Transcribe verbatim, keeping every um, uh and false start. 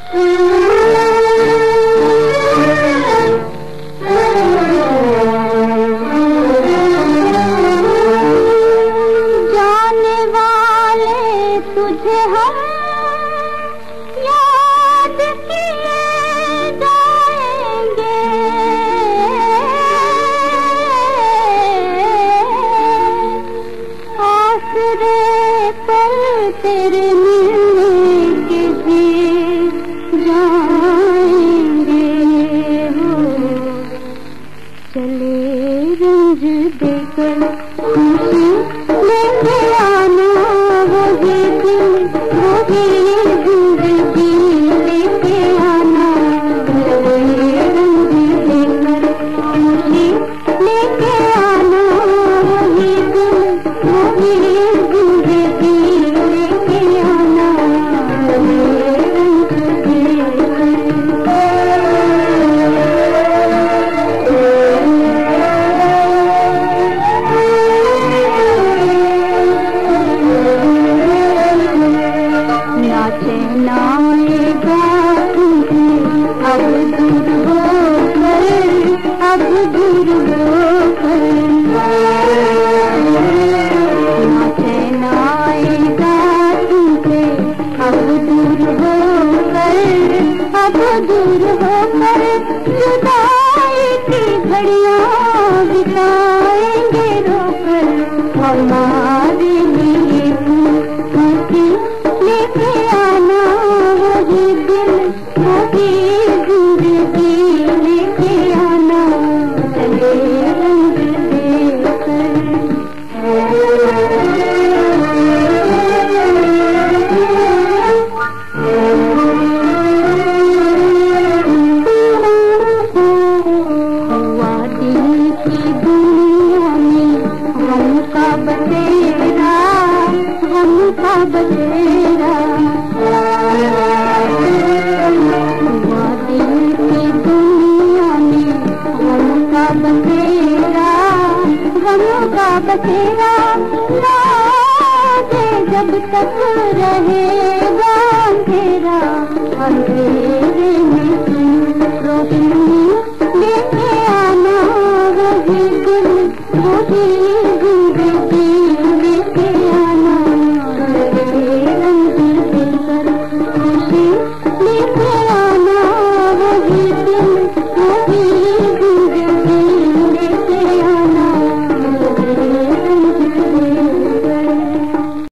जाने वाले तुझे हम याद किए जाएंगे, आसरे पर तेरे मिलने के भी जाएंगे। हो चले रंज देकर खुशी लेके आना, वही दिन वही जिंदगी लेके आना। चले रंज देकर खुशी लेके आना, वही दिन वही जिंदगी लेके आना। चले रंज नाचे नाएगा तुझे अब दूर होकर, अब दूर होकर। नाचे नाएगा तुझे अब दूर होकर, अब दूर होकर। जुदाई की घड़ियां बिताएंगे रोकर, हमारे लिए तू हंसी लेके आना, वही दिल वही जिंदगी लेके आना। चले रंग देकर हुआ दिल की दुनिया में गम का बसेरा, गम का बसेरा। हुआ दिल की दुनिया में गम का बसेरा, गम का बसेरा। लागे जब तक रहेगा अंधेरा, अंधेरे में तुम रोशनी